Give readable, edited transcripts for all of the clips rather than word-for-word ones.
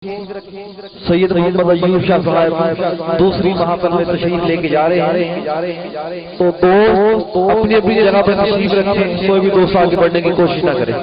سید محمد ایوب شاہ صاحب دوسری محفل میں تشریف لے کے جا رہے ہیں، تو دوست اپنی اپنی جگہ پر تشریف رکھیں، کوئی بھی دوست آگے بڑھنے کی کوشش نہ کرے۔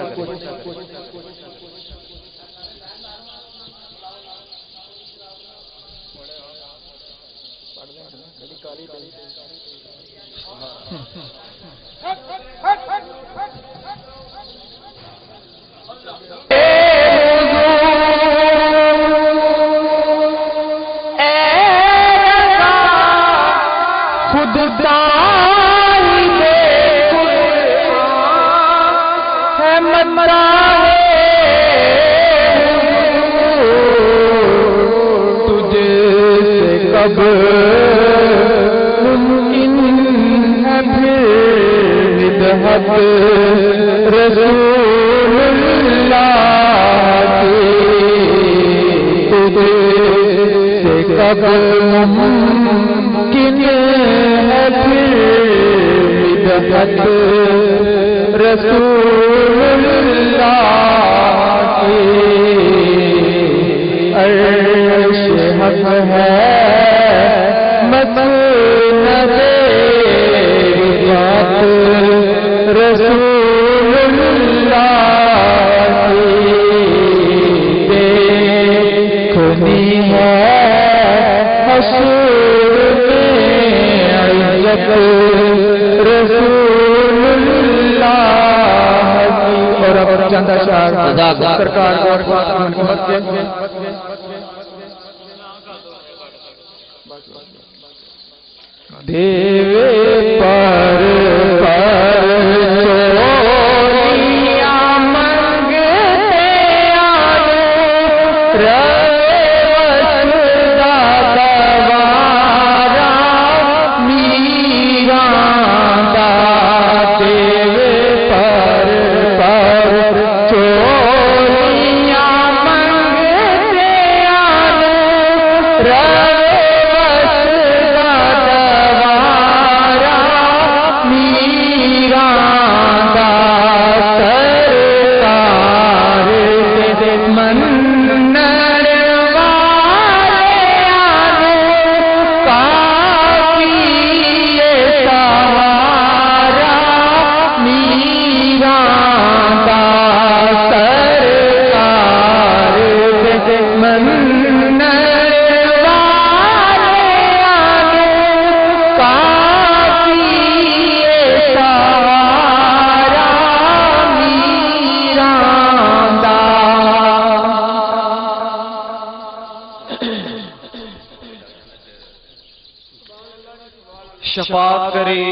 شفاعت کرے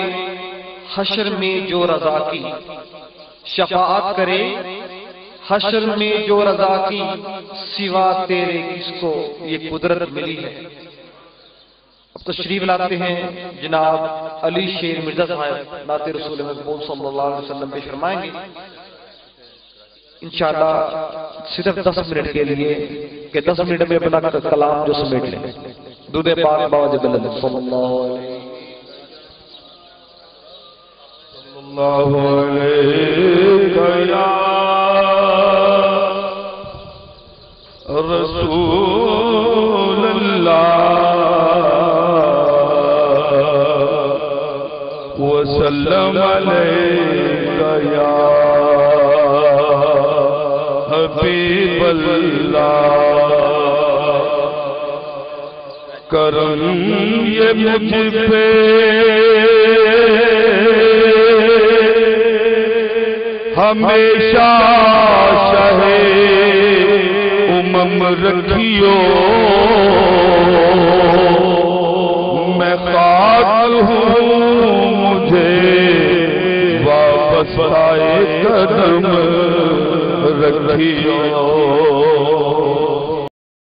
حشر میں جو رضا کی، شفاعت کرے حشر میں جو رضا کی، سوا تیرے کس کو یہ قدرت ملی ہے۔ اب تشریف لاتے ہیں جناب علی شیر مرزا صاحب، نعت رسول محمود صلی اللہ علیہ وسلم پیش فرمائیں گے انشاءاللہ صرف 10 منٹ کے لیے، کہ 10 منٹ میں اپنا کلام جو سمیٹ لیں۔ درود پاک باوجہ بلند صلی اللہ علیہ یا رسول اللہ وسلم علیک یا حبیب اللہ، کرم یہ مجھ پہ ہمیشہ شاہ امم رکھیو، میں خاک ہوں مجھے واپس آئے قدم رکھیو۔